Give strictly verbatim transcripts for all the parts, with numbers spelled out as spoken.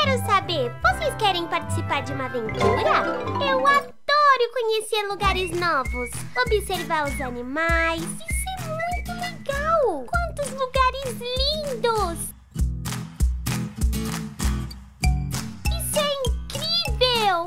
quero saber, vocês querem participar de uma aventura? Eu adoro conhecer lugares novos, observar os animais. Isso é muito legal! Quantos lugares lindos! Isso é incrível!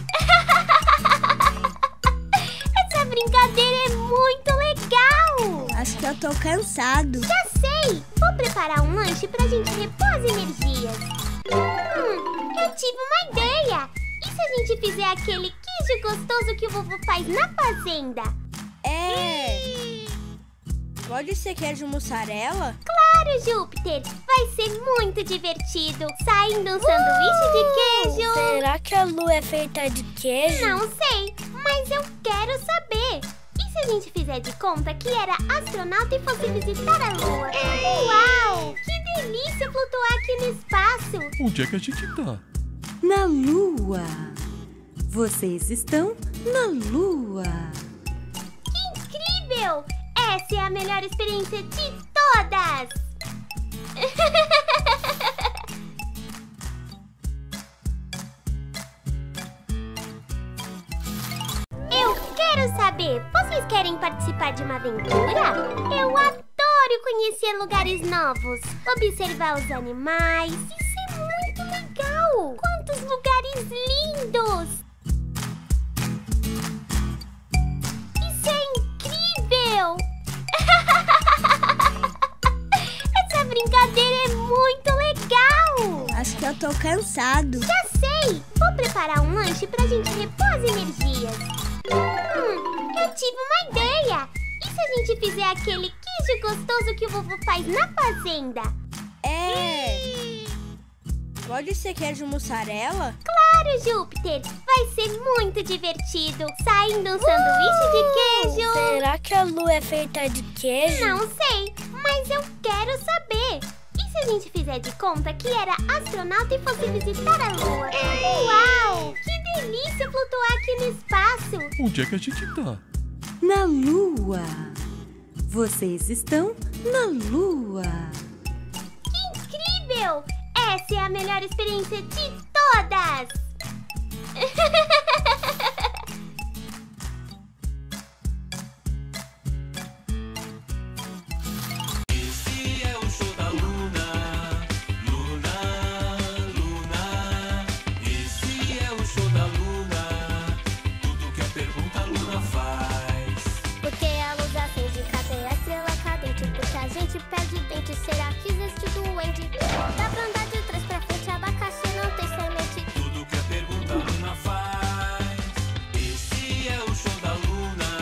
Essa brincadeira é muito legal! Acho que eu tô cansado. Já sei! Vou preparar um lanche pra gente repor as energias. Hum, eu tive uma ideia! E se a gente fizer aquele queijo gostoso que o vovô faz na fazenda? É! Pode ser queijo mussarela? Claro, Júpiter! Vai ser muito divertido! Saindo um sanduíche de queijo! Será que a lua é feita de queijo? Não sei, mas eu quero saber! E se a gente fizer de conta que era astronauta e fosse visitar a lua? Uau! Que delícia flutuar aqui no espaço! Onde é que a gente tá? Na lua. Vocês estão na lua. Que incrível! Essa é a melhor experiência de todas! Eu quero saber, vocês querem participar de uma aventura? Eu adoro conhecer lugares novos, observar os animais. Isso é muito legal! Quantos lugares lindos! Isso é incrível! Essa brincadeira é muito legal! Acho que eu tô cansado. Já sei! Vou preparar um lanche pra gente repor as energias. Hum, eu tive uma ideia! E se a gente fizer aquele queijo gostoso que o vovô faz na fazenda? É! Pode ser queijo mussarela? Claro, Júpiter! Vai ser muito divertido! Saindo um sanduíche de queijo! Será que a lua é feita de queijo? Não sei, mas eu quero saber! E se a gente fizer de conta que era astronauta e fosse visitar a lua? Uau! Que delícia flutuar aqui no espaço! Onde é que a gente tá? Na lua. Vocês estão na lua. Que incrível! Essa é a melhor experiência de todas! Esse é o show da Luna, Luna, Luna. Esse é o show da Luna, tudo que a pergunta a Luna faz. Porque a luz acende, cadê a estrela cadente? Porque a gente perde dente, será que existe duende? Dá pra andar de trás pra frente, abacaxi não tem semente. Tudo que a pergunta a Luna faz. Esse é o show da Luna,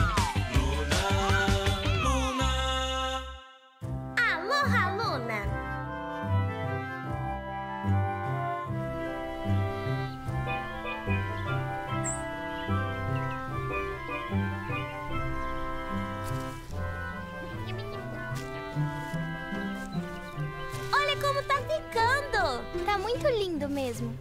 Luna, Luna. Aloha, Luna! Olha como tá ficando! Tá muito lindo mesmo.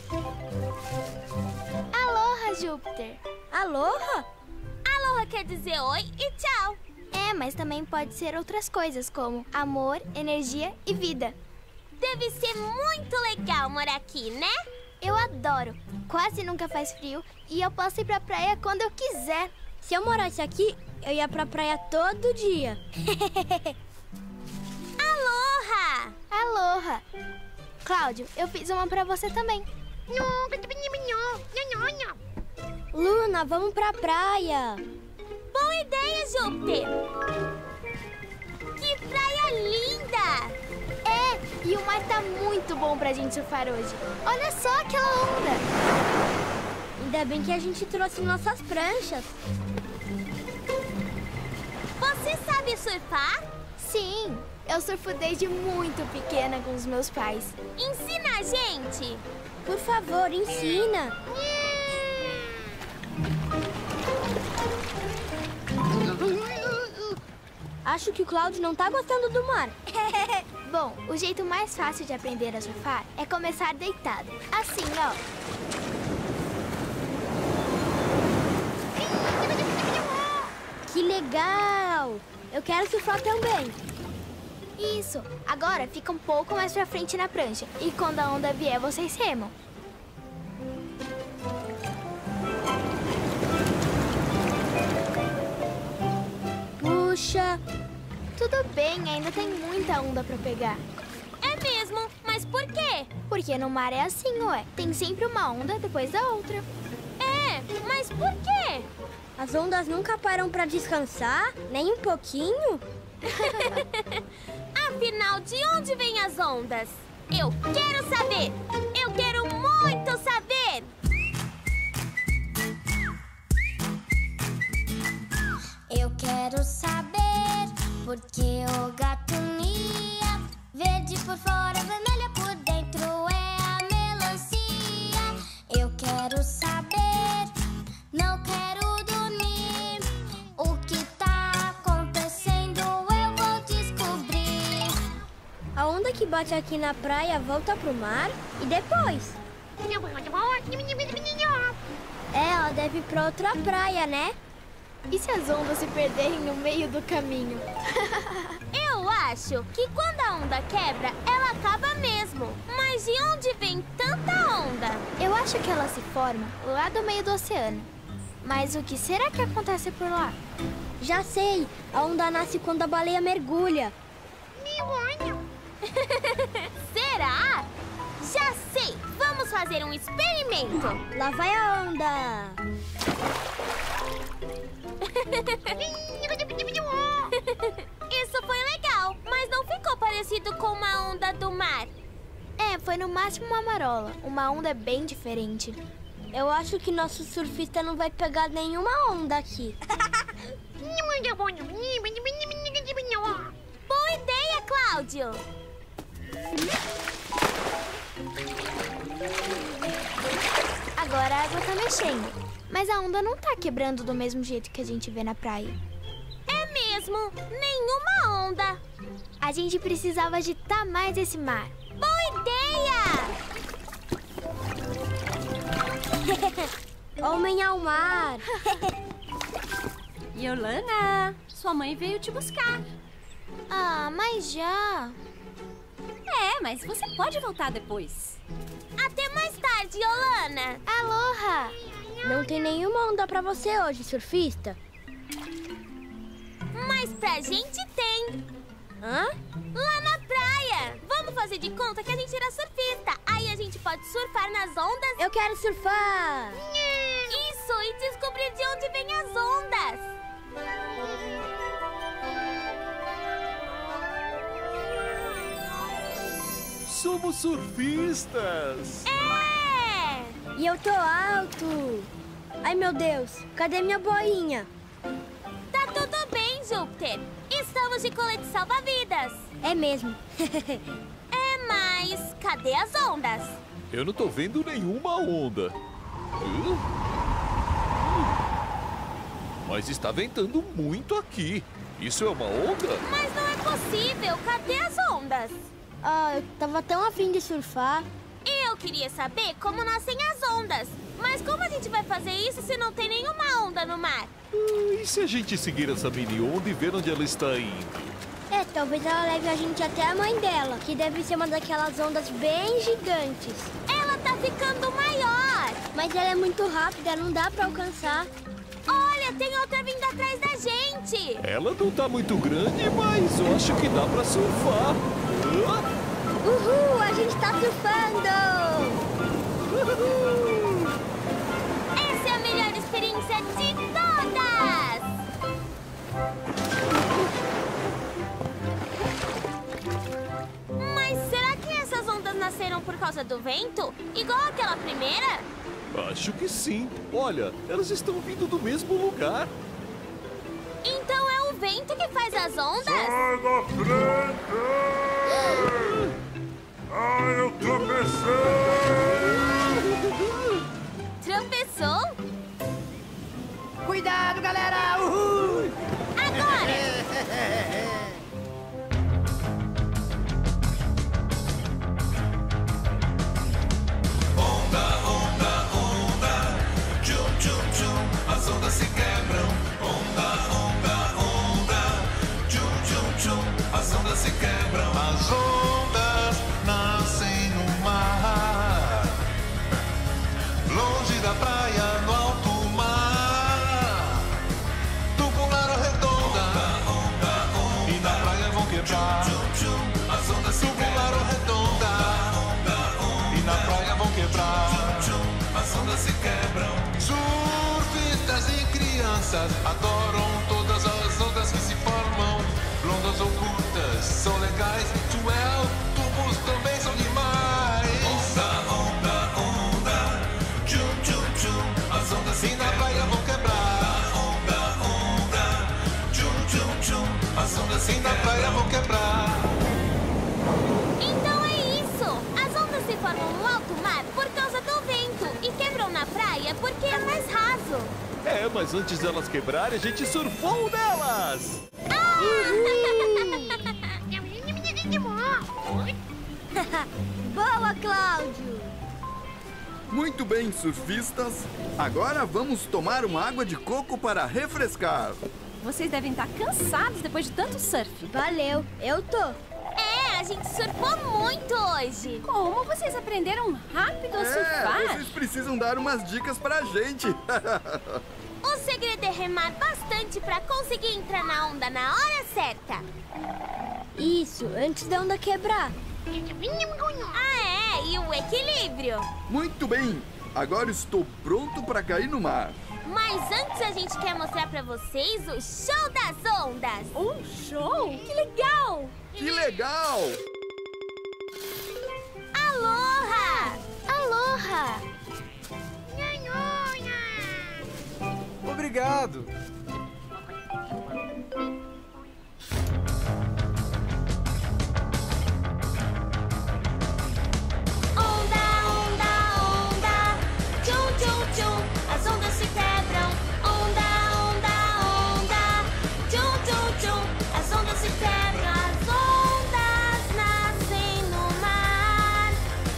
Aloha, Júpiter! Aloha? Aloha quer dizer oi e tchau. É, mas também pode ser outras coisas, como amor, energia e vida. Deve ser muito legal morar aqui, né? Eu adoro. Quase nunca faz frio e eu posso ir pra praia quando eu quiser. Se eu morasse aqui, eu ia pra praia todo dia. Aloha! Aloha! Cláudio, eu fiz uma pra você também. Luna, vamos pra praia. Boa ideia, Júpiter! Que praia linda! É, e o mar tá muito bom pra gente surfar hoje. Olha só aquela onda! Ainda bem que a gente trouxe nossas pranchas. Você sabe surfar? Sim, eu surfo desde muito pequena com os meus pais. Ensina a gente! Por favor, ensina. Acho que o Cláudio não tá gostando do mar. Bom, o jeito mais fácil de aprender a surfar é começar deitado. Assim, ó. Que legal! Eu quero surfar também. Isso. Agora fica um pouco mais pra frente na prancha. E quando a onda vier, vocês remam. Puxa. Tudo bem, ainda tem muita onda pra pegar. É mesmo? Mas por quê? Porque no mar é assim, ué. Tem sempre uma onda depois da outra. É, mas por quê? As ondas nunca param pra descansar? Nem um pouquinho? Afinal, de onde vêm as ondas? Eu quero saber! Eu quero muito saber! Eu quero saber porque o gato mia. Verde por fora, vermelha por dentro é a melancia. Eu quero saber, não quero dormir. O que tá acontecendo eu vou descobrir. A onda que bate aqui na praia volta pro mar e depois? É, ela deve ir pra outra praia, né? E se as ondas se perderem no meio do caminho? Eu acho que quando a onda quebra, ela acaba mesmo. Mas de onde vem tanta onda? Eu acho que ela se forma lá do meio do oceano. Mas o que será que acontece por lá? Já sei, a onda nasce quando a baleia mergulha. Será? Já sei! Vamos fazer um experimento! Lá vai a onda! Isso foi legal, mas não ficou parecido com uma onda do mar. É, foi no máximo uma marola. Uma onda bem diferente. Eu acho que nosso surfista não vai pegar nenhuma onda aqui. Boa ideia, Cláudio! Agora a água tá mexendo. Mas a onda não tá quebrando do mesmo jeito que a gente vê na praia. É mesmo, nenhuma onda. A gente precisava agitar mais esse mar. Boa ideia! Homem ao mar! Yolana, sua mãe veio te buscar. Ah, mas já... É, mas você pode voltar depois. Até mais tarde, Yolana. Aloha! Não tem nenhuma onda pra você hoje, surfista. Mas pra gente tem. Hã? Lá na praia. Vamos fazer de conta que a gente era surfista. Aí a gente pode surfar nas ondas. Eu quero surfar! Isso, e descobrir de onde vêm as ondas. Somos surfistas! É! E eu tô alto! Ai, meu Deus, cadê minha boinha? Tá tudo bem, Júpiter. Estamos de colete salva-vidas. É mesmo. É, mas cadê as ondas? Eu não tô vendo nenhuma onda. Hã? Mas está ventando muito aqui. Isso é uma onda? Mas não é possível. Cadê as ondas? Ah, eu tava tão afim de surfar. Eu queria saber como nascem as ondas. Mas como a gente vai fazer isso se não tem nenhuma onda no mar? Hum, e se a gente seguir essa mini onda e ver onde ela está indo? É, talvez ela leve a gente até a mãe dela, que deve ser uma daquelas ondas bem gigantes. Ela tá ficando maior. Mas ela é muito rápida, não dá pra alcançar. Olha, tem outra vindo atrás da gente. Ela não tá muito grande, mas eu acho que dá pra surfar. Hã? Uhul, a gente tá surfando! Uhul. Essa é a melhor experiência de todas! Mas será que essas ondas nasceram por causa do vento? Igual aquela primeira? Acho que sim. Olha, elas estão vindo do mesmo lugar. Então é o vento que faz as ondas? Sai da frente! Ah, eu tropecei! Tropeçou? Cuidado, galera! Uhul! Agora! Onda, onda, onda, tchum, tchum, tchum, as ondas se quebram. Onda, onda, onda, tchum, tchum, tchum, as ondas se quebram. crianças adoram todas as ondas que se formam. Longas ou curtas, são legais. Swell, tubos também são demais. Onda, onda, onda, tchum, tchum, tchum. As ondas sim na praia vão quebrar. Onda, onda, tchum, tchum, tchum. As ondas sim na praia vão quebrar. Então é isso! As ondas se formam no alto mar por causa do vento e quebram na praia porque é mais raso. É, mas antes delas quebrarem, a gente surfou nelas! Ah! Boa, Cláudio! Muito bem, surfistas. Agora vamos tomar uma água de coco para refrescar. Vocês devem estar cansados depois de tanto surf. Valeu, eu tô. É, a gente surfou muito hoje. Como vocês aprenderam rápido a surfar? É, vocês precisam dar umas dicas pra gente. O segredo é remar bastante pra conseguir entrar na onda na hora certa. Isso, antes da onda quebrar. Ah, é, e o equilíbrio. Muito bem, agora estou pronto para cair no mar. Mas antes a gente quer mostrar pra vocês o show das ondas. Um show? Que legal! Que legal! Aloha! Aloha! Obrigado. Onda, onda, onda, tchum, tchum, tchum, as ondas se quebram. Onda, onda, onda, tchum, tchum, tchum, as ondas se quebram. As ondas nascem no mar,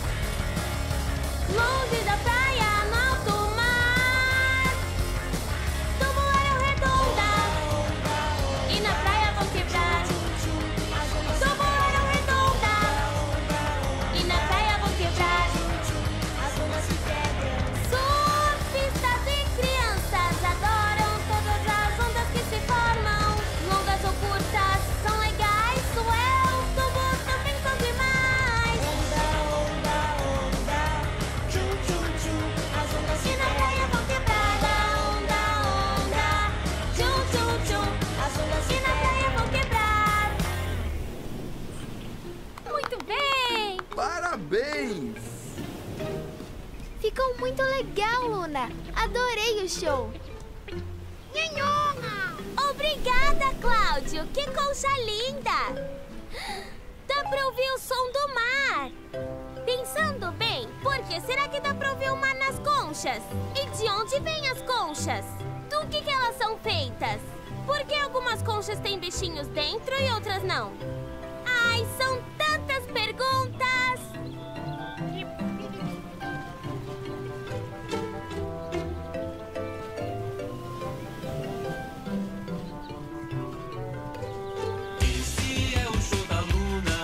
longe da praia, no alto mar. Tubular redonda, e na praia vão quebrar. Tubular redonda, e na praia vão quebrar. As ondas se quebram. Surfistas e crianças adoram todas as ondas que se formam. Longas ou curtas, são legais. Swell, tubos também são demais. Onda, onda, onda, tchum, tchum, tchum. As ondas e na praia vão quebrar. Onda, onda, tchum, tchum, tchum. As ondas e na praia vão quebrar. Muito bem! Parabéns! Ficou muito legal, Luna. Adorei o show. Obrigada, Cláudio. Que concha linda. Dá pra ouvir o som do mar. Pensando bem, por que será que dá pra ouvir o mar nas conchas? E de onde vêm as conchas? Do que, que elas são feitas? Por que algumas conchas têm bichinhos dentro e outras não? Ai, são tantas perguntas! Esse é o show da Luna.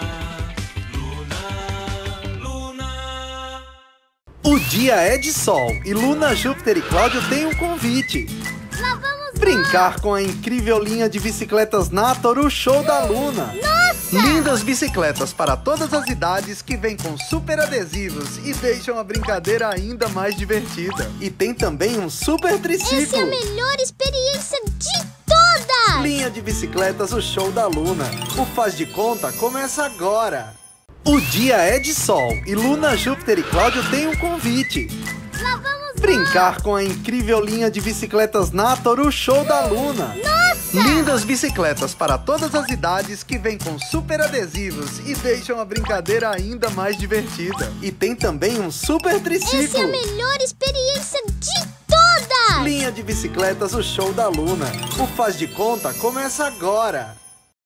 Luna, Luna. O dia é de sol e Luna, Júpiter e Cláudio têm um convite. Lá vamos Brincar com a incrível linha de bicicletas Natoru Show da Luna. Nossa! Lindas bicicletas para todas as idades que vêm com super adesivos e deixam a brincadeira ainda mais divertida. E tem também um super triciclo. Essa é a melhor experiência de todas! Linha de bicicletas o Show da Luna. O Faz de Conta começa agora. O dia é de sol e Luna, Júpiter e Cláudio têm um convite. Lá vamos Brincar com a incrível linha de bicicletas Natoru Show da Luna. Nossa! Lindas bicicletas para todas as idades que vêm com super adesivos e deixam a brincadeira ainda mais divertida. E tem também um super triciclo. Essa é a melhor experiência de todas! Linha de bicicletas o Show da Luna. O Faz de Conta começa agora.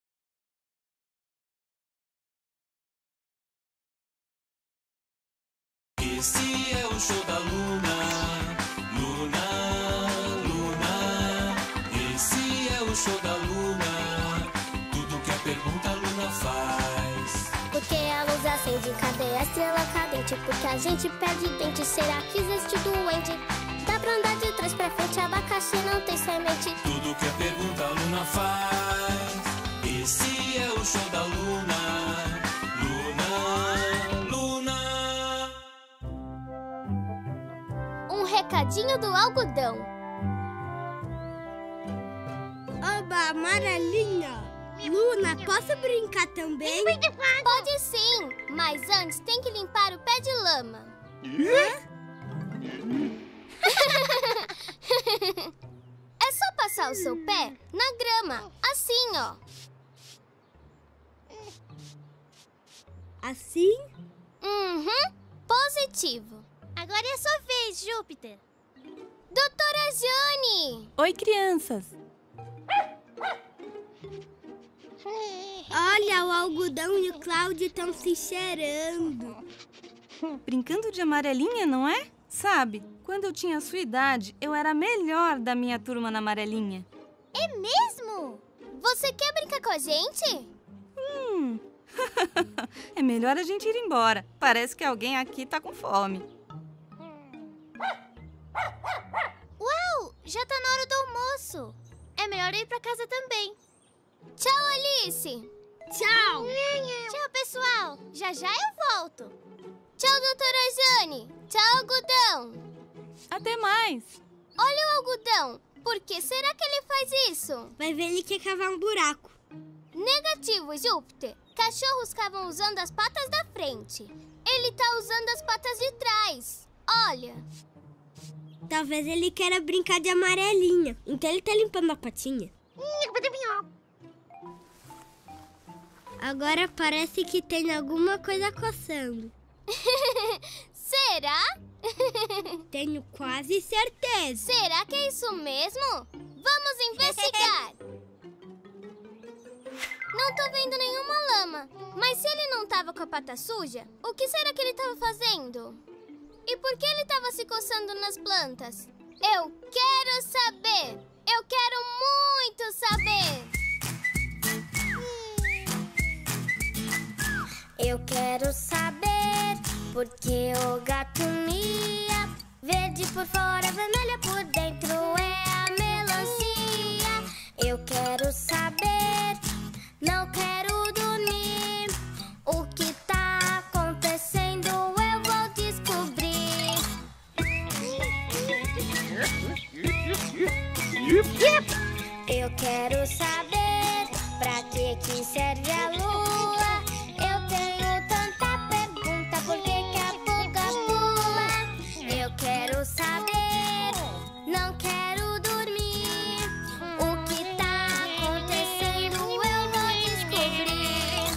Esse é o show da Luna. Luna, Luna. Esse é o show da Luna. Tudo que a pergunta a Luna faz. Porque a luz acende, cadê a estrela cadente? Porque a gente perde dente, será que existe doente? Dá pra andar de trás pra frente, abacaxi não tem semente. Tudo que a pergunta a Luna faz. Esse é o show da Luna. Luna, Luna. um recadinho do algodão. amarelinha. Luna, posso brincar também? Pode sim, mas antes tem que limpar o pé de lama. É só passar o seu pé na grama, assim, ó. Assim? Uhum, positivo. Agora é a sua vez, Júpiter. Doutora Jane! Oi, crianças. Olha, o algodão e o Cláudio estão se cheirando. Brincando de amarelinha, não é? Sabe, quando eu tinha a sua idade, eu era a melhor da minha turma na amarelinha. É mesmo? Você quer brincar com a gente? Hum... É melhor a gente ir embora. Parece que alguém aqui tá com fome. Uau! Já tá na hora do almoço. É melhor ir pra casa também. Tchau, Alice. Tchau. Tchau, pessoal. Já já eu volto. Tchau, doutora Jane. Tchau, algodão. Até mais. Olha o algodão. Por que será que ele faz isso? Vai ver, ele quer cavar um buraco. Negativo, Júpiter. Cachorros cavam usando as patas da frente. Ele tá usando as patas de trás. Olha. Talvez ele queira brincar de amarelinha. Então ele tá limpando a patinha. Agora parece que tem alguma coisa coçando. Será? Tenho quase certeza. Será que é isso mesmo? Vamos investigar. Não tô vendo nenhuma lama. Mas se ele não tava com a pata suja, o que será que ele tava fazendo? E por que ele tava se coçando nas plantas? Eu quero saber! Eu quero muito saber! Eu quero saber porque o gato mia. Verde por fora, vermelha por dentro é a melancia. Eu quero saber, não quero dormir. O que tá acontecendo eu vou descobrir. Eu quero saber pra que que serve a lua. Eu tenho tanta pergunta, por que que a pulga pula? Eu quero saber, não quero dormir. O que tá acontecendo eu vou descobrir.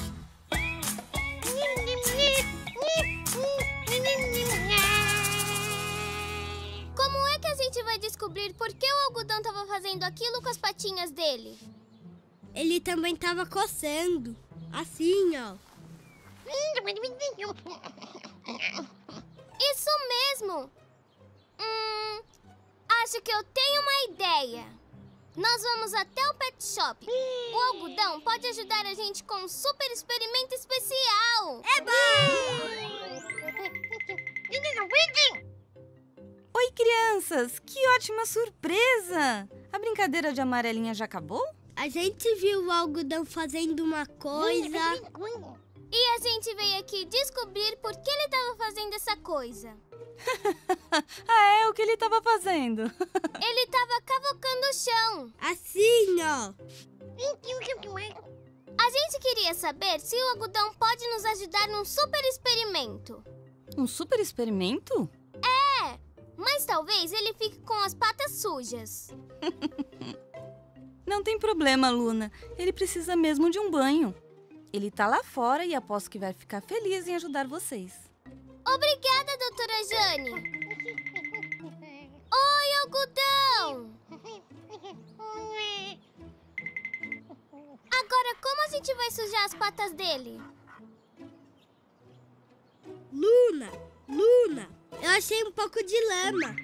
Como é que a gente vai descobrir por que o algodão tava fazendo aquilo com as patinhas dele? Ele também tava coçando. Assim, ó. Isso mesmo! Hum, acho que eu tenho uma ideia. Nós vamos até o pet shop. O algodão pode ajudar a gente com um super experimento especial. É bom! Oi, crianças! Que ótima surpresa! A brincadeira de amarelinha já acabou? A gente viu o algodão fazendo uma coisa. E a gente veio aqui descobrir por que ele estava fazendo essa coisa. Ah, é? O que ele estava fazendo? Ele estava cavocando o chão. Assim, ó. A gente queria saber se o algodão pode nos ajudar num super experimento. Um super experimento? É, mas talvez ele fique com as patas sujas. Não tem problema, Luna. Ele precisa mesmo de um banho. Ele tá lá fora e aposto que vai ficar feliz em ajudar vocês. Obrigada, doutora Jane. Oi, algodão! Agora, como a gente vai sujar as patas dele? Luna, Luna, eu achei um pouco de lama.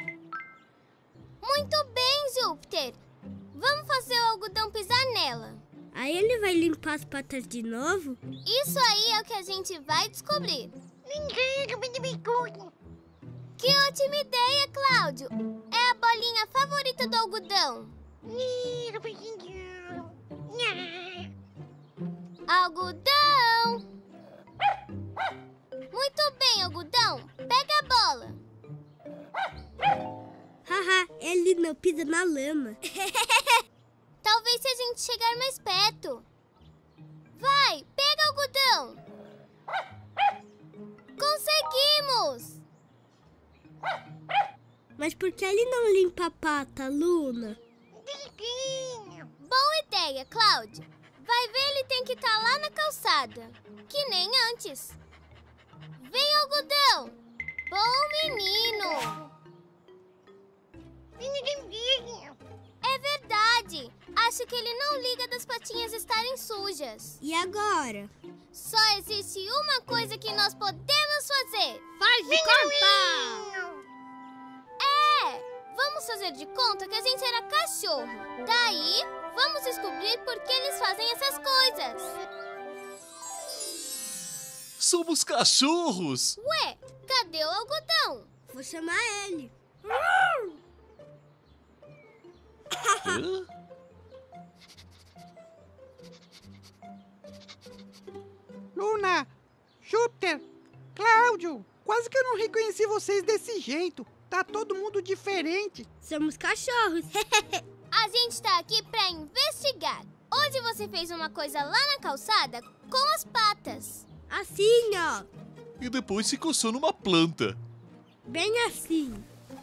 Muito bem, Júpiter. Vamos fazer o algodão pisar nela. Aí ele vai limpar as patas de novo? Isso aí é o que a gente vai descobrir. Que ótima ideia, Cláudio! É a bolinha favorita do algodão. Algodão! Muito bem, algodão. Pega a bola. Haha, ele não pisa na lama. Talvez se a gente chegar mais perto. Vai, pega o algodão. Conseguimos! Mas por que ele não limpa a pata, Luna? Boa ideia, Cláudia. Vai ver, ele tem que estar lá na calçada. Que nem antes. Vem, algodão. Bom menino. É verdade. Acho que ele não liga das patinhas estarem sujas. E agora? Só existe uma coisa que nós podemos fazer. Faz de conta! É! Vamos fazer de conta que a gente era cachorro. Daí, vamos descobrir por que eles fazem essas coisas. Somos cachorros! Ué, cadê o algodão? Vou chamar ele. Hã? Luna, Júpiter, Cláudio, quase que eu não reconheci vocês desse jeito. Tá todo mundo diferente. Somos cachorros. A gente tá aqui pra investigar. Hoje você fez uma coisa lá na calçada com as patas. Assim, ó. E depois se coçou numa planta. Bem assim.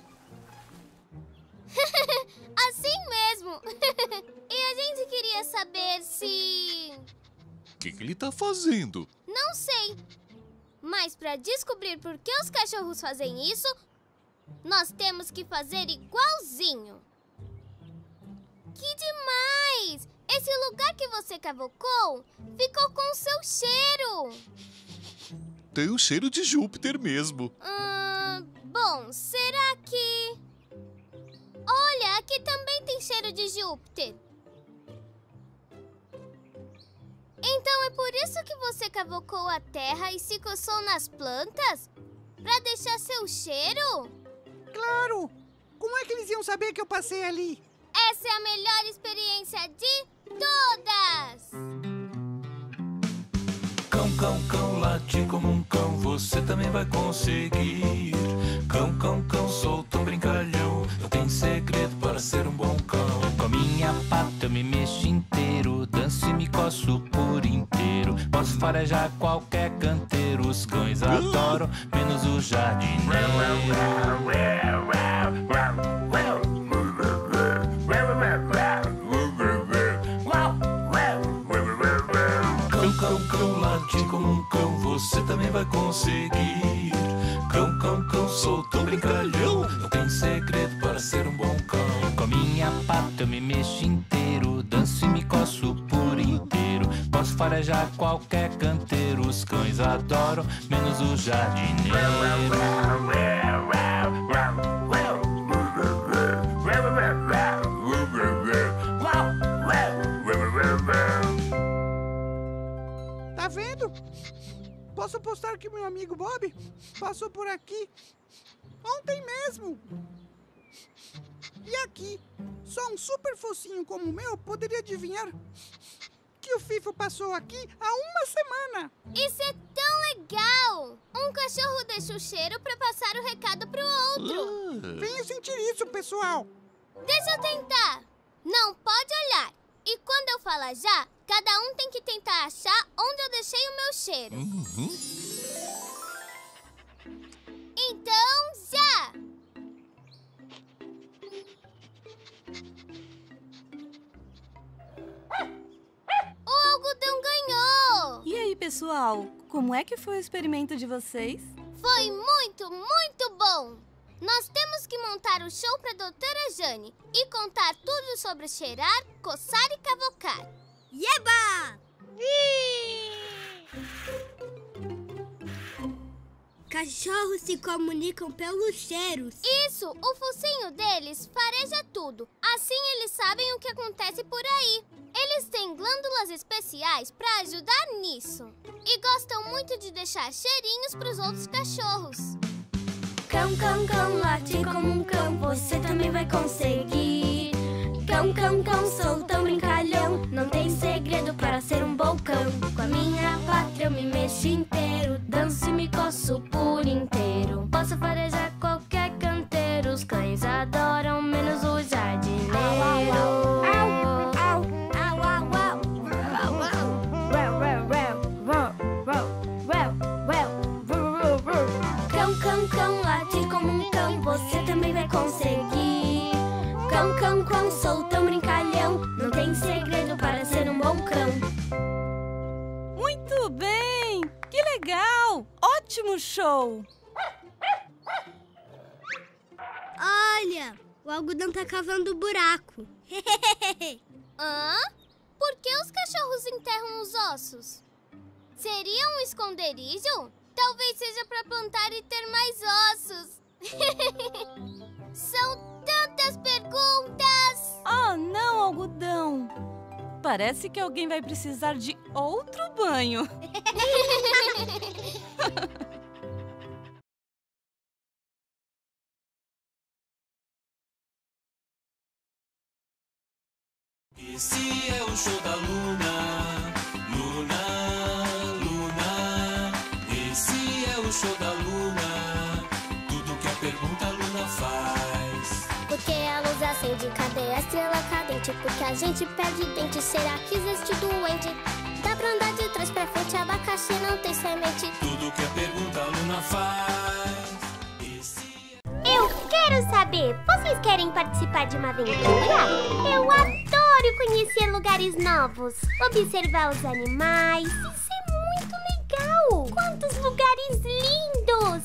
Assim mesmo. E a gente queria saber se... O que, que ele tá fazendo? Não sei. Mas pra descobrir por que os cachorros fazem isso, nós temos que fazer igualzinho. Que demais! Esse lugar que você cavocou ficou com o seu cheiro. Tem o cheiro de Júpiter mesmo. Hum, bom, será que... Olha, aqui também tem cheiro de Júpiter. Então é por isso que você cavocou a terra e se coçou nas plantas? Pra deixar seu cheiro? Claro! Como é que eles iam saber que eu passei ali? Essa é a melhor experiência de todas! Cão, cão, cão, late como um cão, você também vai conseguir. Cão, cão, cão, sou tão brincalhão, não tem segredo para ser um bom cão. Com a minha pata eu me mexo inteiro, danço e me coço por inteiro. Posso farejar qualquer canteiro, os cães adoram, menos o jardineiro. Cão, cão, cão, late como um cão, você também vai conseguir. Cão, cão, cão, sou tão brincalhão, não tem segredo para ser um bom cão. Com a minha pata eu me mexo inteiro, danço e me coço por inteiro. Posso farejar qualquer canteiro, os cães adoram, menos o jardineiro. Tá vendo? Posso apostar que meu amigo Bob passou por aqui ontem mesmo. E aqui, só um super focinho como o meu poderia adivinhar que o Fifo passou aqui há uma semana. Isso é tão legal! Um cachorro deixa o cheiro pra passar o recado pro outro. Ah. Venha sentir isso, pessoal. Deixa eu tentar. Não pode olhar. E quando eu falar já, cada um tem que tentar achar onde eu deixei o meu cheiro. Uhum. Então, já! O algodão ganhou! E aí, pessoal? Como é que foi o experimento de vocês? Foi muito, muito bom! Nós temos que montar o show para a doutora Jane e contar tudo sobre cheirar, coçar e cavocar. Yeba! Cachorros se comunicam pelos cheiros. Isso! O focinho deles fareja tudo. Assim eles sabem o que acontece por aí. Eles têm glândulas especiais para ajudar nisso. E gostam muito de deixar cheirinhos para os outros cachorros. Cão, cão, cão, late como um cão, você também vai conseguir. Cão, cão, cão, sou tão brincalhão, não tem segredo para ser um bom cão. Com a minha pátria eu me mexo inteiro, danço e me coço por inteiro. Posso farejar qualquer canteiro, os cães adoram, menos o jardineiro. Au, au, au. Cão, cão, cão, latir como um cão, você também vai conseguir. Cão, cão, cão, sou tão brincalhão, não tem segredo para ser um bom cão. Muito bem! Que legal! Ótimo show! Olha, o algodão tá cavando buraco. Hã? Por que os cachorros enterram os ossos? Seria um esconderijo? Talvez seja para plantar e ter mais ossos. São tantas perguntas! Oh, não, algodão! Parece que alguém vai precisar de outro banho. Esse é o show da Luna, Luna, Luna. Esse é o show da Luna, tudo que a pergunta a Luna faz. Porque a luz acende, cadê a estrela cadente? Porque a gente perde dente, será que existe doente? Dá pra andar de trás pra frente, abacaxi não tem semente. Tudo que a pergunta a Luna faz. Esse... Eu quero saber, vocês querem participar de uma aventura? Eu adoro conhecer lugares novos, observar os animais. Isso é muito legal! Quantos lugares lindos!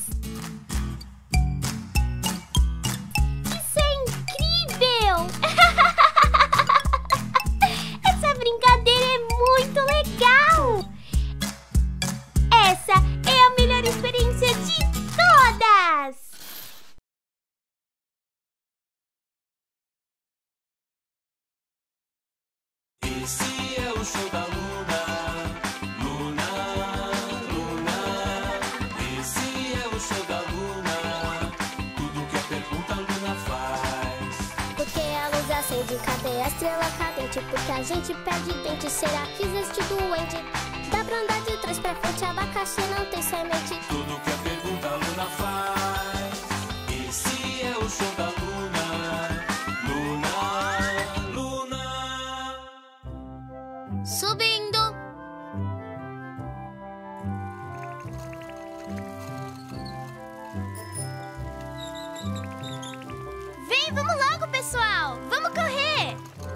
Isso é incrível! Essa brincadeira é muito legal! Essa é a melhor experiência de todas! Esse é o show da Luna, Luna, Luna. Esse é o show da Luna, tudo que a pergunta a Luna faz. Porque a luz acende, cadê a estrela cadente? Porque a gente perde dente, será que existe doente? Dá pra andar de trás pra frente, abacaxi não tem semente. Tudo que a pergunta a Luna faz. Esse é o show da Luna, Luna, Luna. Subindo! Vem, vamos logo, pessoal! Vamos correr!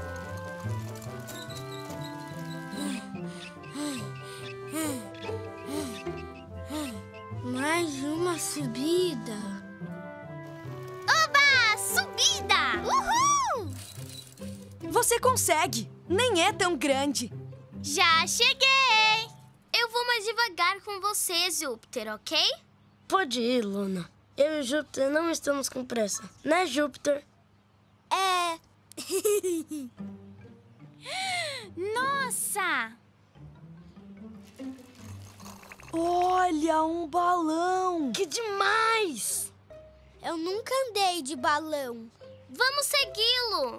Mais uma subida. Oba! Subida! Uhul! Você consegue! Nem é tão grande. Já cheguei! Eu vou mais devagar com você, Júpiter, ok? Pode ir, Luna. Eu e Júpiter não estamos com pressa, né, Júpiter? É. Nossa! Olha, um balão! Que demais! Eu nunca andei de balão. Vamos segui-lo!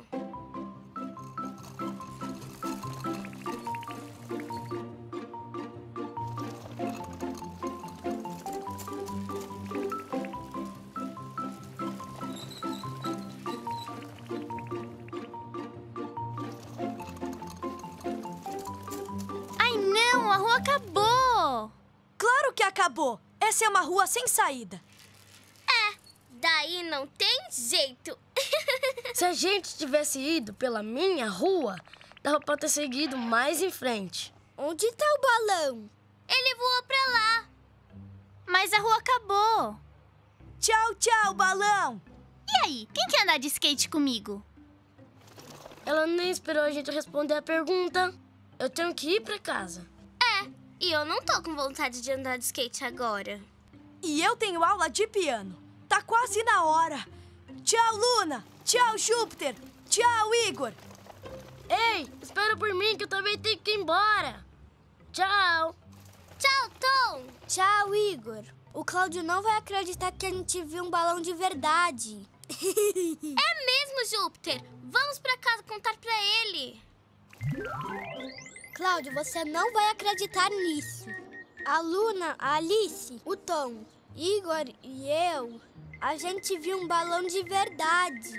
Ai, não! A rua acabou! Claro que acabou! Essa é uma rua sem saída. É, daí não tem jeito. Se a gente tivesse ido pela minha rua, dava pra ter seguido mais em frente. Onde tá o balão? Ele voou pra lá. Mas a rua acabou. Tchau, tchau, balão! E aí, quem quer andar de skate comigo? Ela nem esperou a gente responder a pergunta. Eu tenho que ir pra casa. É, e eu não tô com vontade de andar de skate agora. E eu tenho aula de piano. Tá quase na hora. Tchau, Luna! Tchau, Júpiter! Tchau, Igor! Ei, espera por mim que eu também tenho que ir embora. Tchau! Tchau, Tom! Tchau, Igor. O Cláudio não vai acreditar que a gente viu um balão de verdade. É mesmo, Júpiter! Vamos pra casa contar pra ele. Cláudio, você não vai acreditar nisso. A Luna, a Alice, o Tom, Igor e eu, a gente viu um balão de verdade.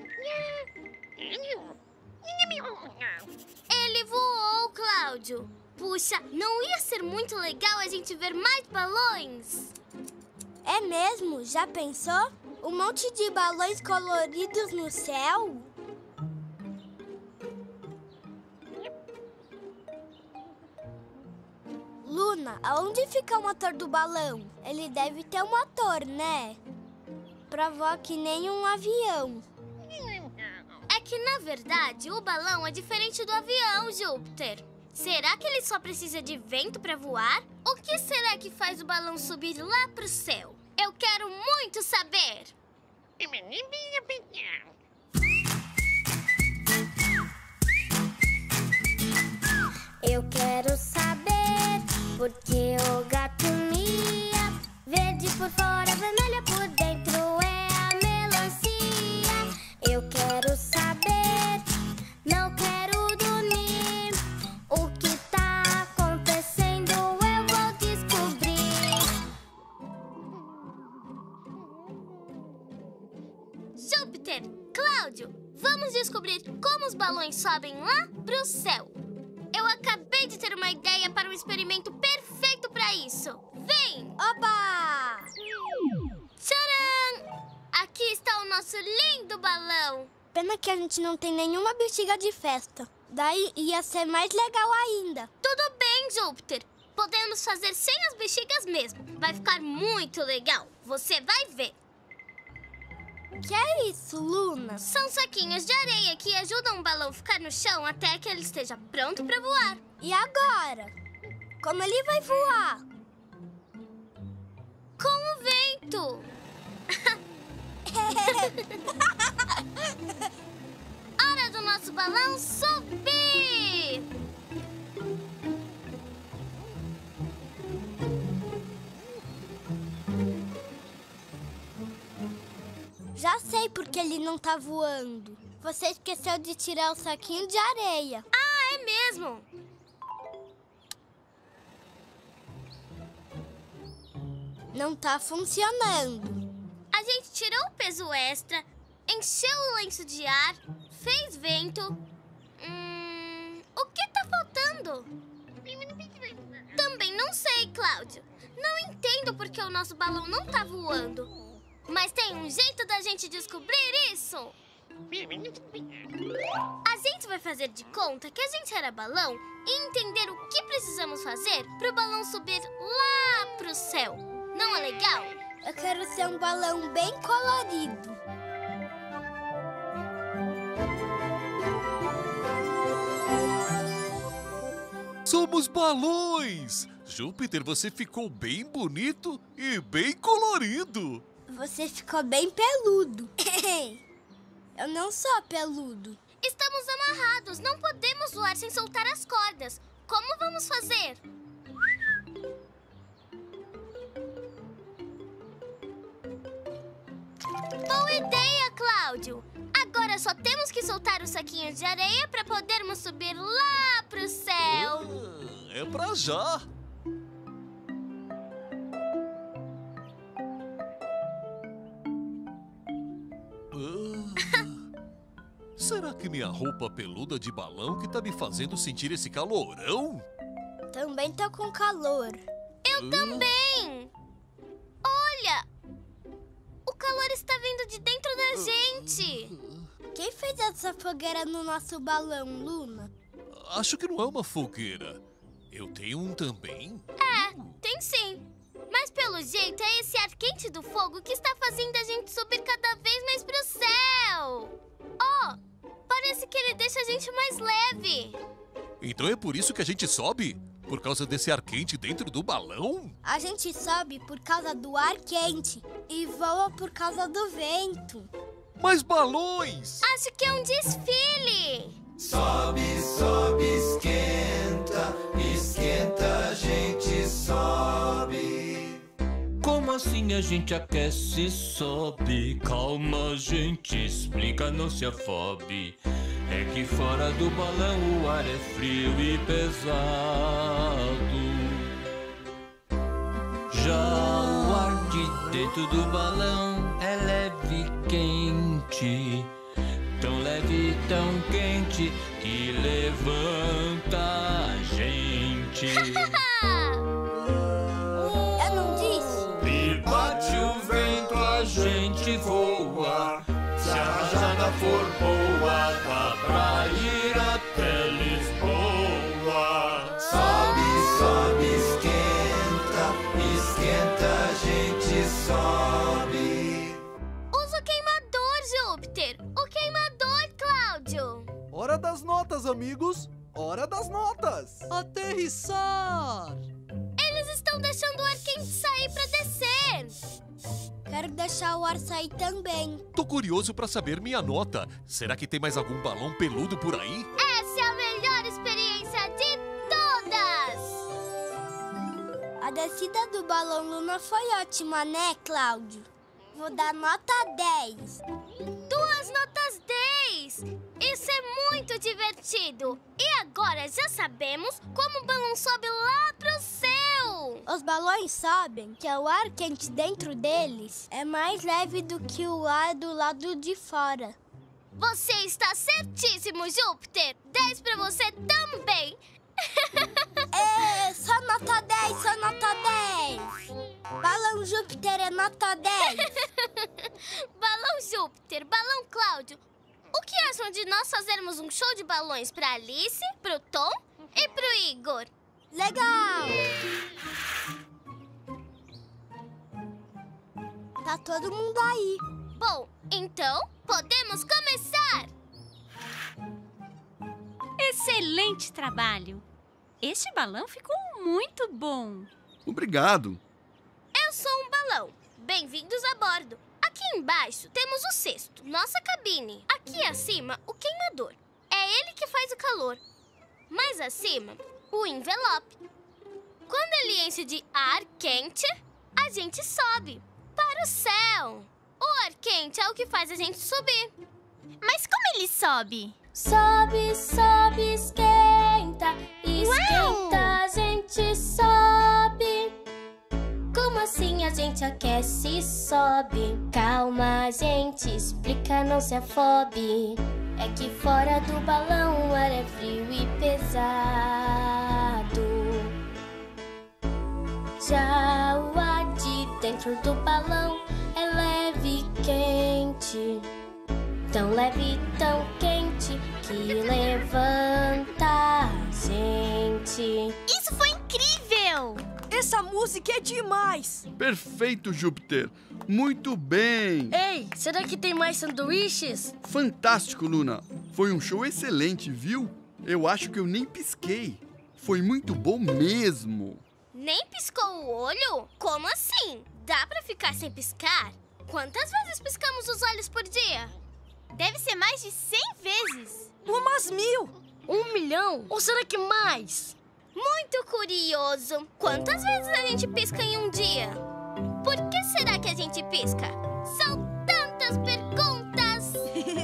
Ele voou, Cláudio. Puxa, não ia ser muito legal a gente ver mais balões? É mesmo? Já pensou? Um monte de balões coloridos no céu? Luna, aonde fica o motor do balão? Ele deve ter um motor, né? Pra voar que nem um avião. É que, na verdade, o balão é diferente do avião, Júpiter. Será que ele só precisa de vento pra voar? O que será que faz o balão subir lá pro céu? Eu quero muito saber! Eu quero saber porque o gato mia. Verde por fora, vermelha por dentro é a melancia. Eu quero saber, não quero dormir. O que tá acontecendo eu vou descobrir. Júpiter, Cláudio, vamos descobrir como os balões sobem lá pro céu. Eu acabei de ter uma ideia para um experimento perfeito para isso. Vem! Oba! Tcharam! Aqui está o nosso lindo balão. Pena que a gente não tem nenhuma bexiga de festa. Daí ia ser mais legal ainda. Tudo bem, Júpiter. Podemos fazer sem as bexigas mesmo. Vai ficar muito legal. Você vai ver. Que é isso, Luna? São saquinhos de areia que ajudam o balão a ficar no chão até que ele esteja pronto para voar. E agora? Como ele vai voar? Com o vento. Hora do nosso balão subir! Já sei porque ele não tá voando. Você esqueceu de tirar o saquinho de areia. Ah, é mesmo? Não tá funcionando. A gente tirou o peso extra, encheu o lenço de ar, fez vento. Hum, o que tá faltando? Também não sei, Cláudio. Não entendo porque o nosso balão não tá voando. Mas tem um jeito da gente descobrir isso. A gente vai fazer de conta que a gente era balão e entender o que precisamos fazer para o balão subir lá pro céu. Não é legal? Eu quero ser um balão bem colorido. Somos balões! Júpiter, você ficou bem bonito e bem colorido. Você ficou bem peludo. Eu não sou peludo. Estamos amarrados. Não podemos voar sem soltar as cordas. Como vamos fazer? Boa ideia, Cláudio. Agora só temos que soltar os saquinhos de areia para podermos subir lá pro céu. Ah, é pra já. Será que minha roupa peluda de balão que tá me fazendo sentir esse calorão? Também tô com calor. Eu uh. também! Olha! O calor está vindo de dentro da uh. gente! Quem fez essa fogueira no nosso balão, Luna? Acho que não é uma fogueira. Eu tenho um também. É, tem sim. Mas pelo jeito é esse ar quente do fogo que está fazendo a gente subir cada vez mais pro céu! Ó! Oh, parece que ele deixa a gente mais leve. Então é por isso que a gente sobe? Por causa desse ar quente dentro do balão? A gente sobe por causa do ar quente e voa por causa do vento. Mas balões! Acho que é um desfile. Sobe, sobe, esquenta, esquenta, a gente sobe. Como assim a gente aquece e sobe? Calma, gente, explica, não se afobe. É que fora do balão o ar é frio e pesado. Já o ar de dentro do balão é leve e quente. Tão leve e tão quente que levanta a gente. Eu não disse? E bate a gente voa. Se a rajada for boa, dá pra ir até Lisboa. Sobe, sobe, esquenta, esquenta, a gente sobe. Usa o queimador, Júpiter. O queimador, Cláudio. Hora das notas, amigos. Hora das notas. Aterrissar. Eles estão deixando o ar quente sair pra descer. Quero deixar o ar sair também. Tô curioso pra saber minha nota. Será que tem mais algum balão peludo por aí? Essa é a melhor experiência de todas! A descida do balão Luna foi ótima, né, Cláudio? Vou dar nota dez. Duas notas dez! Isso é muito divertido! E agora já sabemos como o balão sobe lá pro céu! Os balões sobem que o ar quente dentro deles é mais leve do que o ar do lado de fora. Você está certíssimo, Júpiter! dez pra você também! É, só nota dez, só nota dez! Balão Júpiter é nota dez! Balão Júpiter, balão Cláudio, o que acham de nós fazermos um show de balões pra Alice, pro Tom e pro Igor? Legal! Tá todo mundo aí. Bom, então podemos começar! Excelente trabalho! Este balão ficou muito bom. Obrigado. Eu sou um balão. Bem-vindos a bordo. Aqui embaixo temos o cesto, nossa cabine. Aqui acima, o queimador. É ele que faz o calor. Mais acima, o envelope. Quando ele enche de ar quente, a gente sobe para o céu. O ar quente é o que faz a gente subir. Mas como ele sobe? Sobe, sobe, esquenta, esquenta, a gente sobe. Como assim a gente aquece e sobe? Calma, a gente explica, não se afobe. É que fora do balão o ar é frio e pesado. Já o ar de dentro do balão é leve e quente. Tão leve, tão quente, que levanta a gente. Isso foi incrível! Essa música é demais! Perfeito, Júpiter. Muito bem. Ei, será que tem mais sanduíches? Fantástico, Luna. Foi um show excelente, viu? Eu acho que eu nem pisquei. Foi muito bom mesmo. Nem piscou o olho? Como assim? Dá pra ficar sem piscar? Quantas vezes piscamos os olhos por dia? Deve ser mais de cem vezes. Umas mil. Um milhão? Ou será que mais? Muito curioso. Quantas vezes a gente pisca em um dia? Por que será que a gente pisca? São tantas perguntas!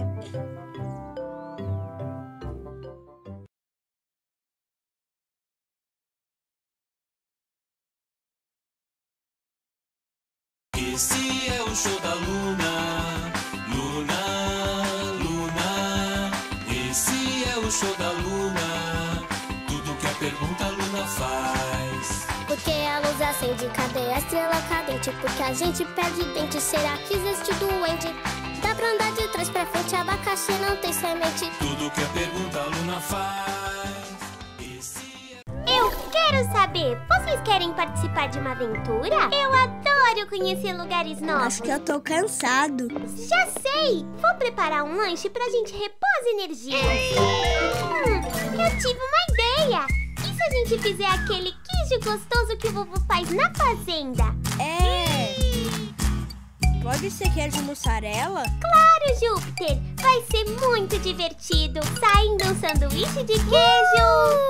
Esse é o show da Luna. Luna, Luna. Esse é o show da Luna. Tudo que a pergunta a Luna faz. Porque a luz acende, cadê a estrela cadente? Porque a gente perde dente, será que existe doente? Dá pra andar de trás pra frente, abacaxi não tem semente. Tudo que a pergunta a Luna faz. Esse é... Eu quero saber, vocês querem participar de uma aventura? Eu adoro conhecer lugares novos. Acho que eu tô cansado. Já sei! Vou preparar um lanche pra gente repor as energias. Hum, eu tive uma ideia! E se a gente fizer aquele queijo gostoso que o vovô faz na fazenda? É! Pode ser queijo mussarela? Claro, Júpiter! Vai ser muito divertido! Saindo um sanduíche de queijo!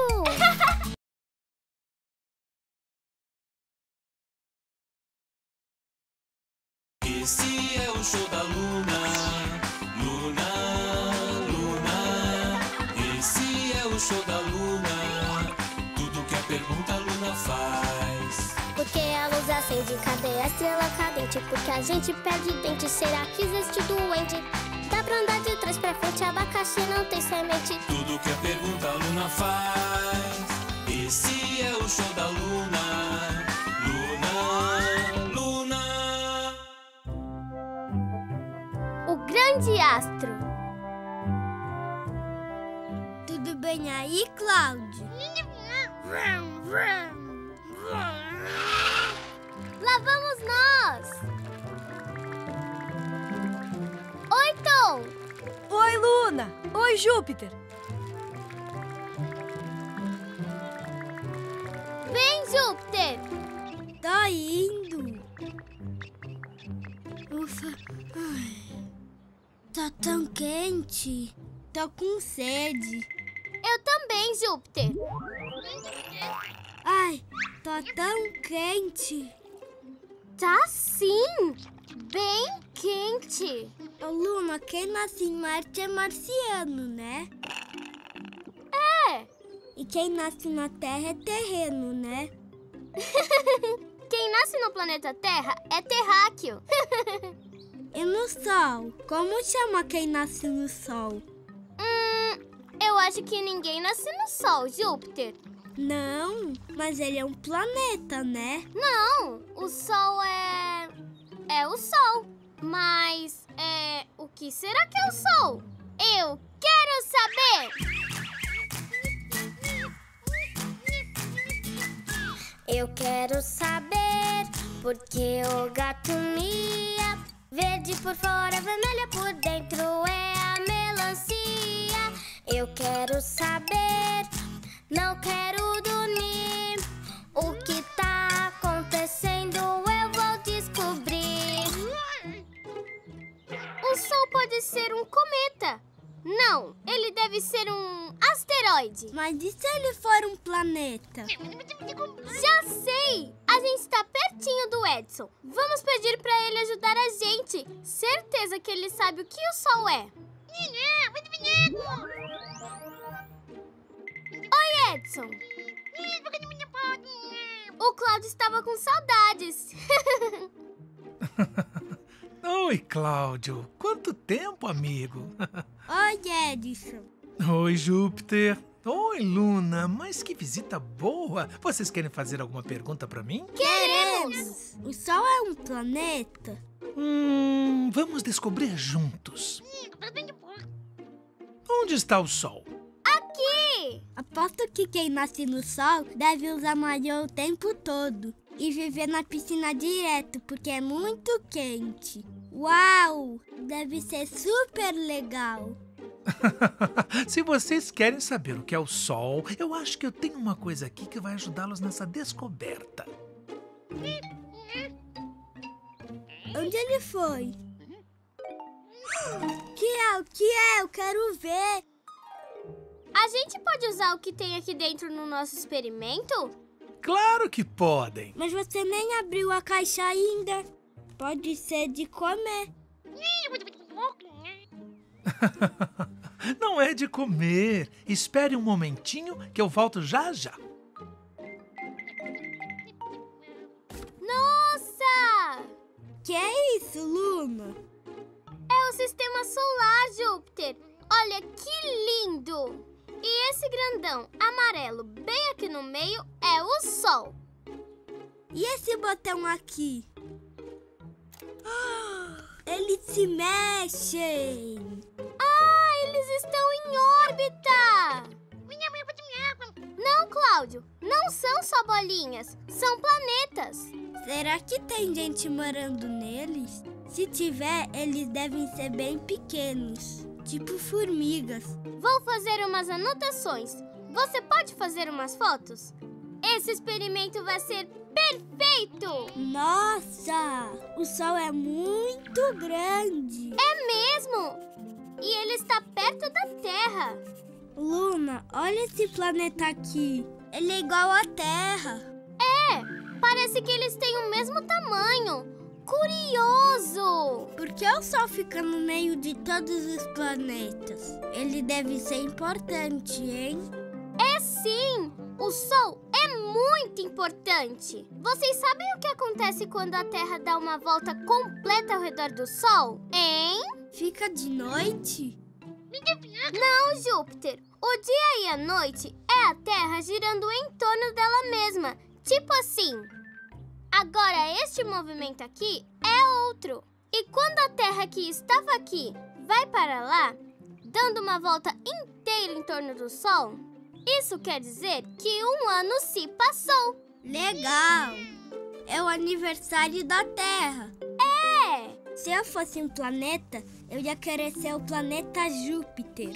Esse é o show da Luna. Luna, Luna. Esse é o show da Luna. Tudo que a pergunta a Luna faz. Porque a luz acende, cadê a estrela cadente? Porque a gente perde dente, será que existe doente? Dá pra andar de trás pra frente, abacaxi não tem semente. Tudo que a pergunta a Luna faz. Esse é o show da Luna. Luna, Luna. grande astro. Tudo bem aí, Cláudio? Lá vamos nós! Oi, Tom! Oi, Luna! Oi, Júpiter! Vem, Júpiter! Tô indo. Ufa. Ai. Tá tão quente. Tô com sede. Eu também, Júpiter. Ai, tá tão quente. Tá sim! Bem quente. Ô, Luna, quem nasce em Marte é marciano, né? É. E quem nasce na Terra é terreno, né? Quem nasce no planeta Terra é terráqueo. E no Sol? Como chama quem nasce no Sol? Hum, eu acho que ninguém nasce no Sol, Júpiter. Não, mas ele é um planeta, né? Não, o Sol é... é o Sol. Mas, é... o que será que é o Sol? Eu quero saber! Eu quero saber porque o gato mia. Verde por fora, vermelha por dentro é a melancia. Eu quero saber, não quero dormir. O que tá acontecendo eu vou descobrir. O Sol pode ser um cometa. Não, ele deve ser um asteroide. Mas e se ele for um planeta? Já sei! A gente está pertinho do Edson. Vamos pedir para ele ajudar a gente. Certeza que ele sabe o que o Sol é. Oi, Edson. O Cláudio estava com saudades. Oi, Cláudio. Quanto tempo, amigo? Oi, Edson. Oi, Júpiter. Oi, Luna. Mas que visita boa. Vocês querem fazer alguma pergunta pra mim? Queremos! O Sol é um planeta? Hum, vamos descobrir juntos. Onde está o Sol? Aqui! Aposto que quem nasce no Sol deve usar maiô o tempo todo e viver na piscina direto, porque é muito quente. Uau! Deve ser super legal. Se vocês querem saber o que é o Sol, eu acho que eu tenho uma coisa aqui que vai ajudá-los nessa descoberta. Onde ele foi? Que é? O que é? Eu quero ver. A gente pode usar o que tem aqui dentro no nosso experimento? Claro que podem. Mas você nem abriu a caixa ainda. Pode ser de comer. Não é de comer. Espere um momentinho que eu volto já já. Nossa! Que é isso, Luna? É o sistema solar, Júpiter. Olha que lindo! E esse grandão amarelo bem aqui no meio é o Sol. E esse botão aqui? Eles se mexem! Ah, eles estão em órbita! Não, Cláudio, não são só bolinhas, são planetas. Será que tem gente morando neles? Se tiver, eles devem ser bem pequenos, tipo formigas. Vou fazer umas anotações. Você pode fazer umas fotos? Esse experimento vai ser perfeito! Nossa! O Sol é muito grande! É mesmo! E ele está perto da Terra. Luna, olha esse planeta aqui. Ele é igual à Terra. É! Parece que eles têm o mesmo tamanho. Curioso! Por que o Sol fica no meio de todos os planetas? Ele deve ser importante, hein? É sim! O Sol é muito importante. Vocês sabem o que acontece quando a Terra dá uma volta completa ao redor do Sol? Hein? Fica de noite? Não, Júpiter. O dia e a noite é a Terra girando em torno dela mesma. Tipo assim. Agora, este movimento aqui é outro. E quando a Terra que estava aqui vai para lá, dando uma volta inteira em torno do Sol, isso quer dizer que um ano se passou. Legal! É o aniversário da Terra. É! Se eu fosse um planeta, eu ia querer ser o planeta Júpiter.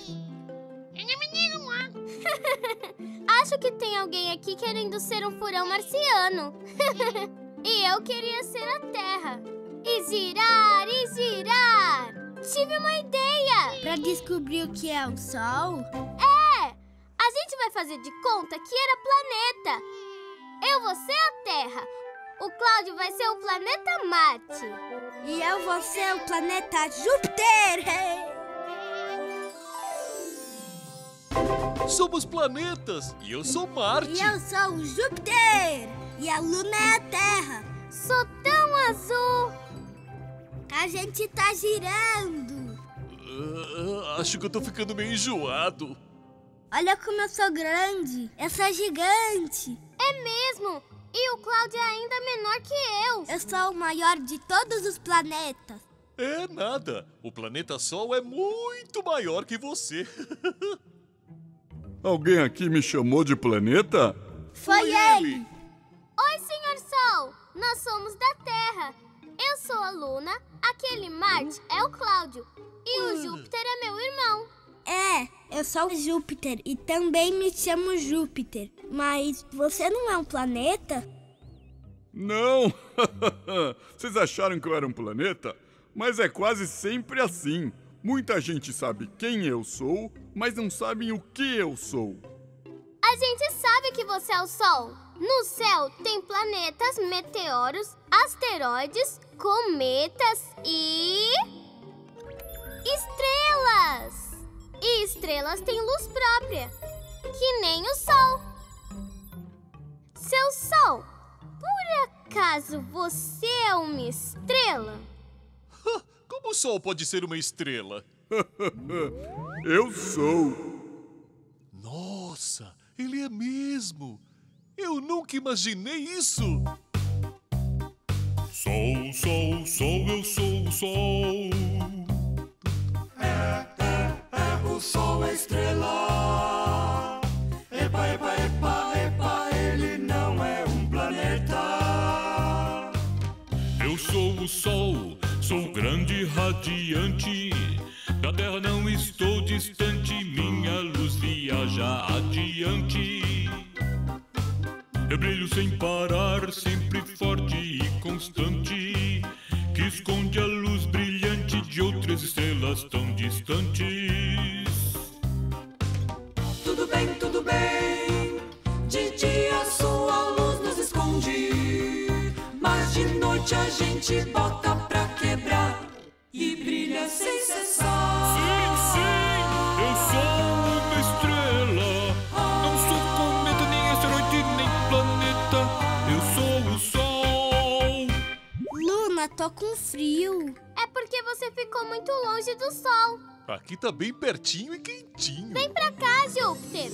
Acho que tem alguém aqui querendo ser um furão marciano. E eu queria ser a Terra. E girar, e girar! Tive uma ideia! Pra descobrir o que é o Sol? É! A gente vai fazer de conta que era planeta. Eu vou ser a Terra. O Cláudio vai ser o planeta Marte. E eu vou ser o planeta Júpiter! Somos planetas! E eu sou Marte! E eu sou o Júpiter! E a Luna é a Terra! Sou tão azul! A gente tá girando! Uh, acho que eu tô ficando meio enjoado. Olha como eu sou grande! Eu sou gigante! É mesmo! E o Cláudio é ainda menor que eu! Eu sou o maior de todos os planetas! É nada! O planeta Sol é muito maior que você! Alguém aqui me chamou de planeta? Foi, Foi ele. ele! Oi, senhor Sol! Nós somos da Terra! Eu sou a Luna, aquele Marte é o Cláudio e o Júpiter é meu irmão! É, eu sou o Júpiter e também me chamo Júpiter. Mas você não é um planeta? Não! Vocês acharam que eu era um planeta? Mas é quase sempre assim. Muita gente sabe quem eu sou, mas não sabem o que eu sou. A gente sabe que você é o Sol. No céu tem planetas, meteoros, asteroides, cometas e... estrelas! E estrelas têm luz própria, que nem o Sol. Seu Sol, por acaso você é uma estrela? Como o Sol pode ser uma estrela? Eu sou. Nossa, ele é mesmo. Eu nunca imaginei isso. Sol, sol, sol, eu sou o Sol. É, é, é, o Sol é estrela. Epa, epa, epa, epa, ele não é um planeta. Eu sou o Sol, sou grande e radiante. Da Terra não estou distante, minha luz viaja adiante. Eu brilho sem parar, sempre forte e constante, que esconde a luz brilhante de outras estrelas tão distantes. Tudo bem, tudo bem, de dia sua luz nos esconde, mas de noite a gente bota pra quebrar e brilha sem cessar. Sim, sim, eu sou uma estrela, não sou cometa, nem asteroide, nem planeta, eu sou o Sol. Luna, tô com frio. É porque você ficou muito longe do Sol. Aqui tá bem pertinho e quentinho. Vem pra cá, Júpiter.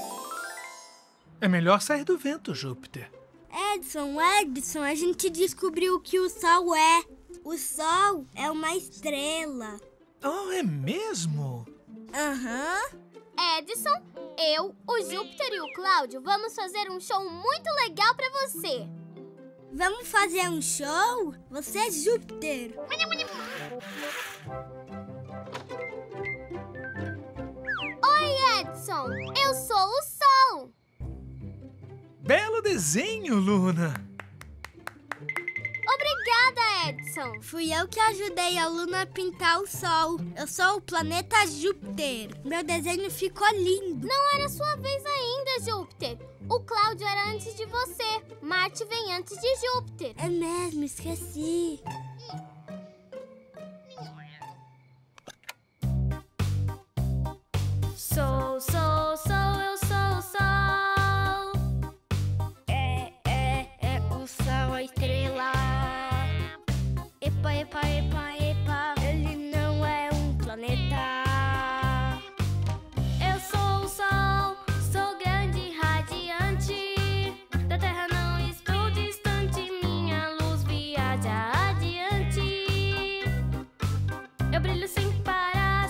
É melhor sair do vento, Júpiter. Edson, Edson, a gente descobriu que o Sol é. O Sol é uma estrela. Oh, é mesmo? Aham. Uhum. Edson, eu, o Júpiter e o Cláudio vamos fazer um show muito legal pra você. Vamos fazer um show? Você é Júpiter. Oi, Edson. Eu sou o Sol. Belo desenho, Luna. Obrigada, Edson. Fui eu que ajudei a Luna a pintar o Sol. Eu sou o planeta Júpiter. Meu desenho ficou lindo. Não era sua vez ainda, Júpiter. O Cláudio era antes de você. Marte vem antes de Júpiter. É mesmo, esqueci. Sou, sou, sou, eu sou o Sol. É, é, é o Sol, a estrela. Epa, epa, epa, epa, ele não é um planeta. Eu sou o Sol, sou grande e radiante. Da Terra não estou distante, minha luz viaja adiante. Eu brilho sem parar.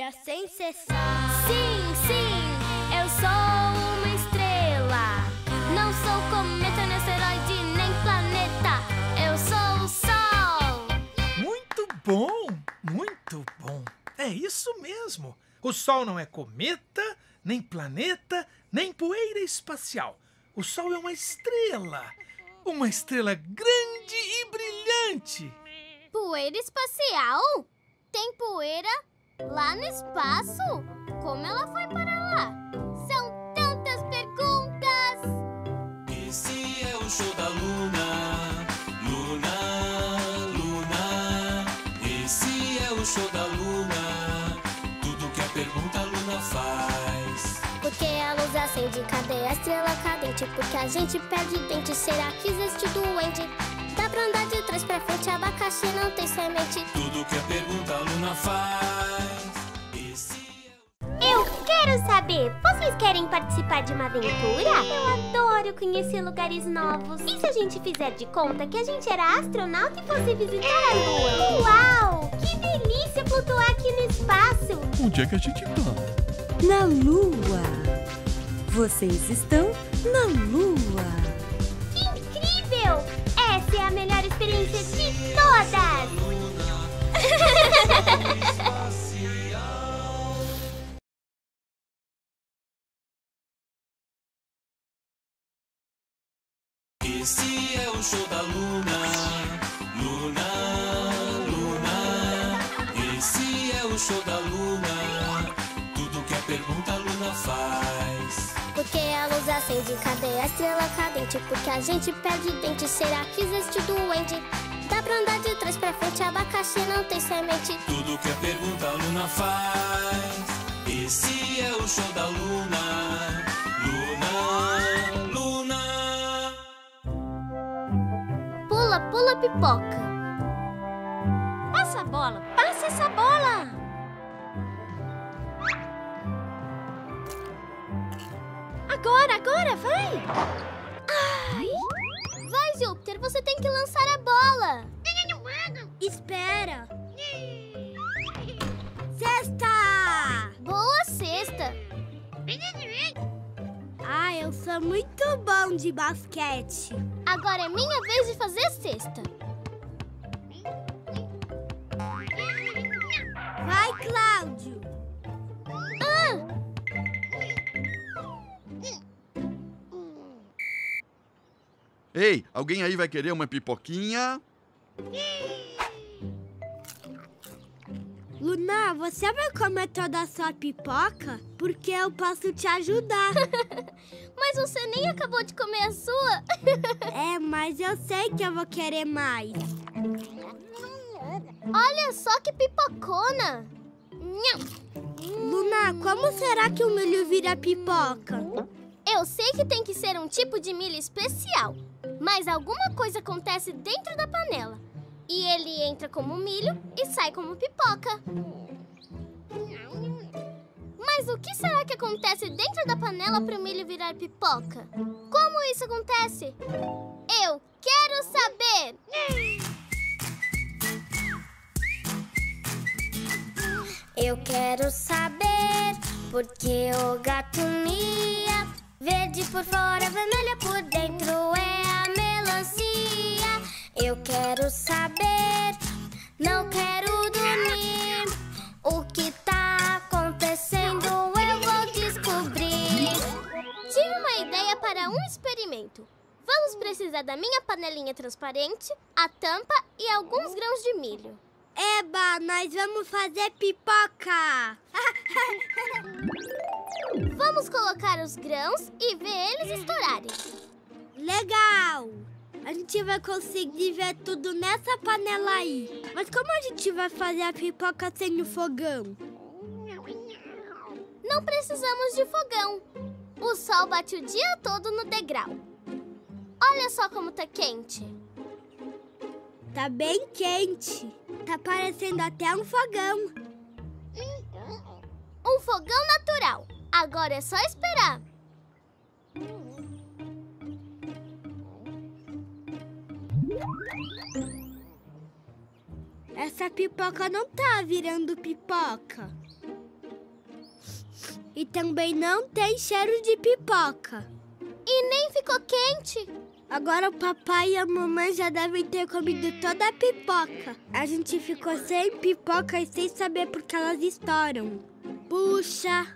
brilha sem cessar. Sim, sim, eu sou uma estrela. Não sou cometa, nem asteroide, nem planeta. Eu sou o Sol. Muito bom, muito bom. É isso mesmo. O Sol não é cometa, nem planeta, nem poeira espacial. O Sol é uma estrela. Uma estrela grande e brilhante. Poeira espacial? Tem poeira lá no espaço? Como ela foi para lá? São tantas perguntas! Esse é o show da Luna, Luna, Luna. Esse é o show da Luna. Tudo que a pergunta a Luna faz. Porque a luz acende, cadê a estrela cadente? Porque a gente perde dente, será que existe duende? Dá pra andar de trás pra frente, abacaxi não tem semente. Tudo que a pergunta a Luna faz. Eu quero saber, vocês querem participar de uma aventura? Eu adoro conhecer lugares novos. E se a gente fizer de conta que a gente era astronauta e fosse visitar a Lua? Uau! Que delícia flutuar aqui no espaço! Onde é que a gente tá? Na Lua. Vocês estão na Lua. Incrível! Essa é a melhor experiência de todas! Esse é o show da Luna, Luna, Luna. Esse é o show da Luna. Tudo que a pergunta a Luna faz. Porque a luz acende, cadê a estrela cadente? Porque a gente perde dente, será que existe duende? Dá pra andar de trás pra frente, abacaxi não tem semente. Tudo que a pergunta a Luna faz. Esse é o show da Luna, Luna, Luna. Pula, pula, pipoca. Passa a bola, passa essa bola. Agora, agora, vai. Ai. Vai, Júpiter, você tem que lançar a bola. Espera. Cesta! Boa cesta. Ah, eu sou muito bom de basquete. Agora é minha vez de fazer cesta. Vai, Cláudio. Ah! Ei, alguém aí vai querer uma pipoquinha? Luna, você vai comer toda a sua pipoca? Porque eu posso te ajudar. Mas você nem acabou de comer a sua. É, mas eu sei que eu vou querer mais. Olha só que pipocona. Luna, como será que o milho vira pipoca? Eu sei que tem que ser um tipo de milho especial. Mas alguma coisa acontece dentro da panela. E ele entra como milho e sai como pipoca. Mas o que será que acontece dentro da panela para o milho virar pipoca? Como isso acontece? Eu quero saber! Eu quero saber porque o gato mia. Verde por fora, vermelha por dentro é a melancia. Eu quero saber, não quero dormir. O que tá acontecendo eu vou descobrir. Tive uma ideia para um experimento. Vamos precisar da minha panelinha transparente, a tampa e alguns grãos de milho. Eba, nós vamos fazer pipoca! Vamos colocar os grãos e ver eles estourarem. Legal! A gente vai conseguir ver tudo nessa panela aí. Mas como a gente vai fazer a pipoca sem o fogão? Não precisamos de fogão. O sol bate o dia todo no degrau. Olha só como tá quente. Tá bem quente. Tá parecendo até um fogão. Um fogão natural. Agora é só esperar. Essa pipoca não tá virando pipoca. E também não tem cheiro de pipoca. E nem ficou quente. Agora o papai e a mamãe já devem ter comido toda a pipoca. A gente ficou sem pipoca e sem saber por que elas estouram. Puxa!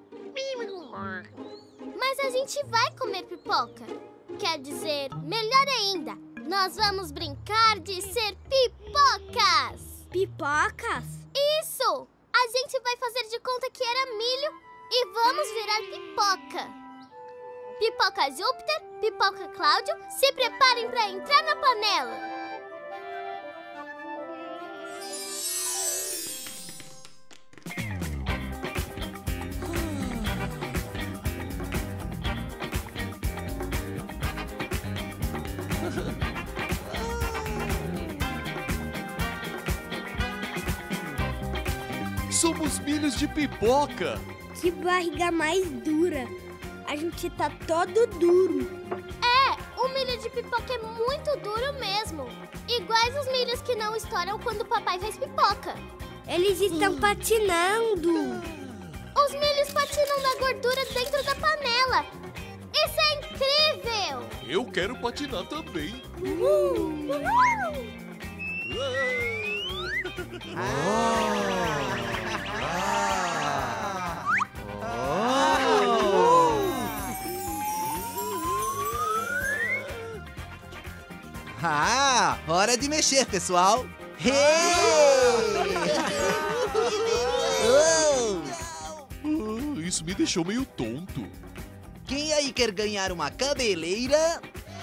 Mas a gente vai comer pipoca. Quer dizer, melhor ainda, nós vamos brincar de ser pipocas. Pipocas? Isso! A gente vai fazer de conta que era milho e vamos virar pipoca. Pipoca Júpiter, pipoca Cláudio, se preparem para entrar na panela. Somos milhos de pipoca. Que barriga mais dura. A gente tá todo duro. É, o milho de pipoca é muito duro mesmo. Iguais os milhos que não estouram quando o papai faz pipoca. Eles estão hum. patinando. Os milhos patinam na gordura dentro da panela. Isso é incrível! Eu quero patinar também. Uhul. Uhul. Ah. Ah, hora de mexer, pessoal. Hey! Oh, isso me deixou meio tonto. Quem aí quer ganhar uma cabeleira?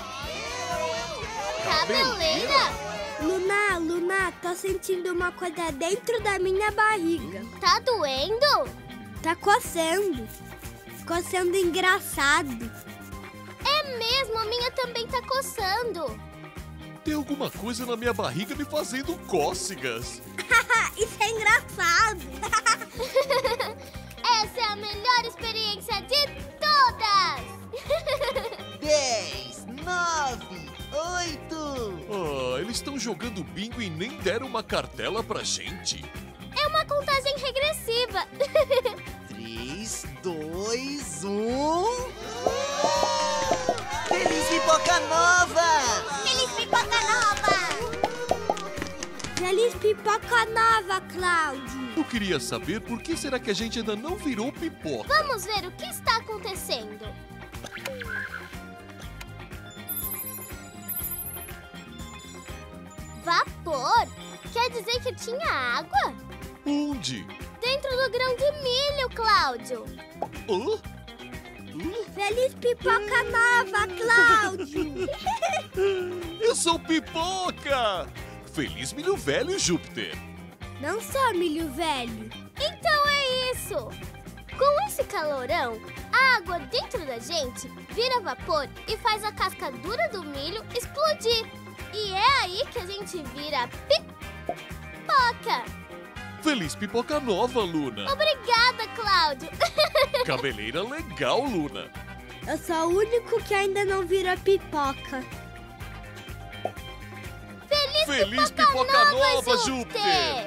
Cabeleira? Luna, Luna, tô sentindo uma coisa dentro da minha barriga. Tá doendo? Tá coçando. Coçando engraçado. É mesmo, a minha também tá coçando. Tem alguma coisa na minha barriga me fazendo cócegas. Isso é engraçado. Essa é a melhor experiência de todas. Dez, nove, oito. Ah, eles estão jogando bingo e nem deram uma cartela pra gente. É uma contagem regressiva. Três, dois, um... Feliz Pipoca Nova! Feliz Pipoca Nova! Feliz Pipoca Nova, Cláudio! Eu queria saber por que será que a gente ainda não virou pipoca. Vamos ver o que está acontecendo. Vapor? Quer dizer que tinha água? Onde? Dentro do grão de milho, Cláudio. Hã? Feliz Pipoca Nova, Cláudio! Eu sou pipoca! Feliz milho velho, Júpiter! Não sou milho velho. Então é isso! Com esse calorão, a água dentro da gente vira vapor e faz a casca dura do milho explodir. E é aí que a gente vira pipoca! Feliz Pipoca Nova, Luna! Obrigada, Cláudio! Cabeleira legal, Luna! Eu sou o único que ainda não vira pipoca. Feliz, Feliz Pipoca, Pipoca Nova, Nova Júpiter!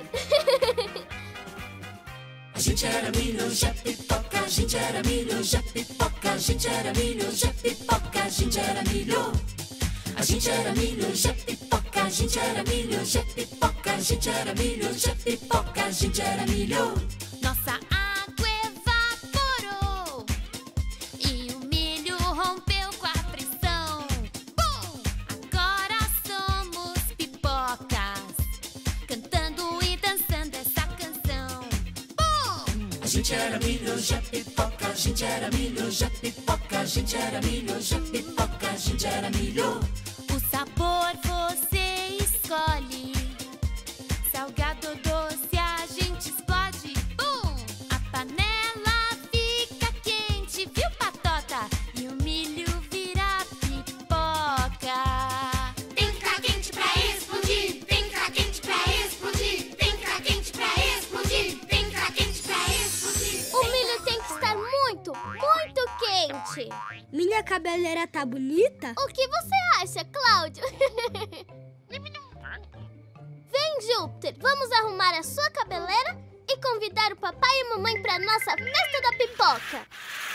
A gente era milho, já pipoca, a gente era milho, já pipoca, a gente era milho, já pipoca, a gente era milho. A gente era milho, já pipoca, a gente era milho, já pipoca, a gente era milho, já pipoca, a gente era milho. Nossa água evaporou e o milho rompeu com a pressão. Bum! Agora somos pipocas, cantando e dançando essa canção. Bum! A gente era milho, já pipoca, a gente era milho, já pipoca, a gente era milho, já pipoca, a gente era milho. O sabor você escolhe, salgado ou doce a gente explode. Bum! A panela fica quente, viu, Patota? E o milho vira pipoca. Tem que ficar quente pra explodir, tem que ficar quente pra explodir, tem que ficar quente pra explodir, tem que ficar quente pra explodir. O milho tem que estar muito, muito quente. Minha cabeleira tá bonita? O que você acha, Cláudio? Vem, Júpiter, vamos arrumar a sua cabeleira e convidar o papai e a mamãe para nossa festa da pipoca.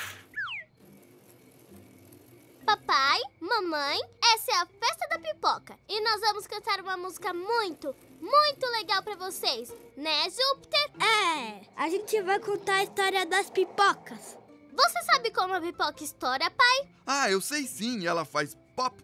Papai, mamãe, essa é a festa da pipoca. E nós vamos cantar uma música muito, muito legal para vocês. Né, Júpiter? É, a gente vai contar a história das pipocas. Você sabe como a pipoca estoura, pai? Ah, eu sei sim, ela faz pop.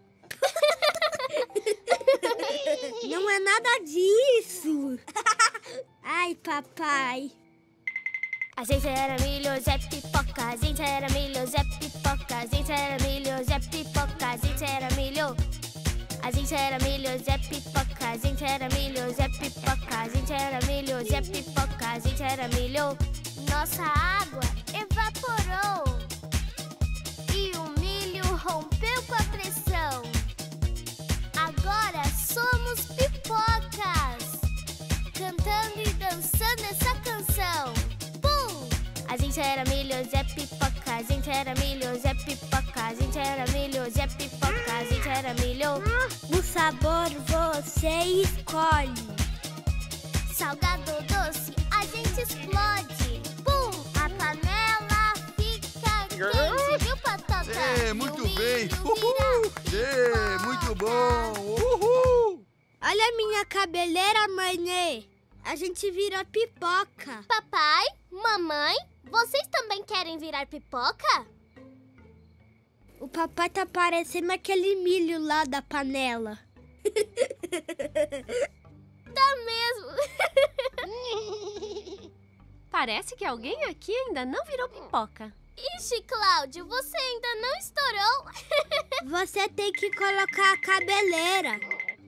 Não é nada disso. Ai, papai. A gente era milho, Zé Pipoca. A gente era milho, Zé Pipoca. A gente era milho, Zé Pipoca. A gente era milho. A gente era milho, Zé Pipoca. A gente era milho, Zé Pipoca. A gente era milho, Zé Pipoca. A gente era milho. Nossa água evaporou e o milho rompeu com a pressão. Agora somos pipocas, cantando e dançando essa canção. Pum! A gente era milho, Zé Pipoca. A gente era milho, Zé Pipoca. A gente era milho, Zé Pipoca. A gente era milho. O sabor você escolhe. Salgado ou doce, a gente explode. Pum! A panela fica quente, viu, Patota? É, muito bem. Uhul! É, muito bom. Uhul! Olha a minha cabeleira, mãe. A gente virou pipoca. Papai, mamãe, vocês também querem virar pipoca? O papai tá parecendo aquele milho lá da panela. Tá mesmo. Parece que alguém aqui ainda não virou pipoca. Ixi, Cláudio, você ainda não estourou? Você tem que colocar a cabeleira.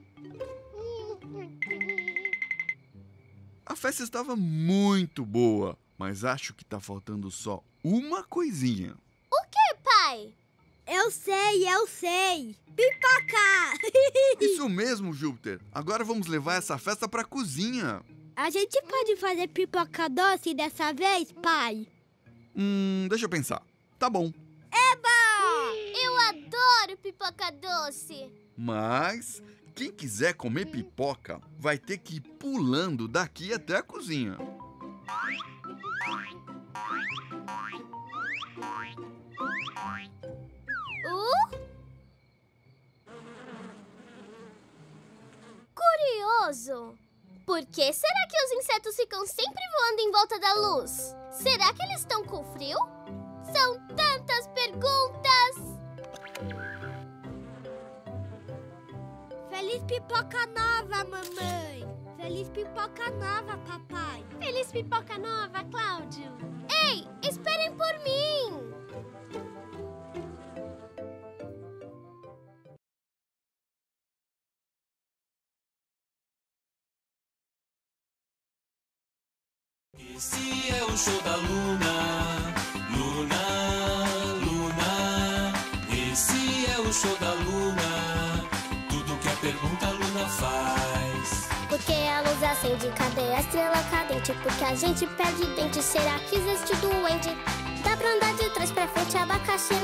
A festa estava muito boa, mas acho que tá faltando só uma coisinha. O que, pai? Eu sei, eu sei. Pipoca! Isso mesmo, Júpiter. Agora vamos levar essa festa pra cozinha. A gente pode fazer pipoca doce dessa vez, pai? Hum, deixa eu pensar. Tá bom. Eba! Eu adoro pipoca doce. Mas quem quiser comer pipoca vai ter que ir pulando daqui até a cozinha. Uh? Curioso. Por que será que os insetos ficam sempre voando em volta da luz? Será que eles estão com frio? São tantas perguntas! Feliz pipoca nova, mamãe! Feliz pipoca nova, papai! Feliz pipoca nova, Cláudio! Ei, esperem por mim! Esse é o show da Luna, Luna, Luna. Esse é o show da Luna, tudo que a pergunta a Luna faz. Porque a luz acende, cadê a estrela cadente? Porque a gente perde dente, será que existe doente? Dá pra andar de trás pra frente, abacaxi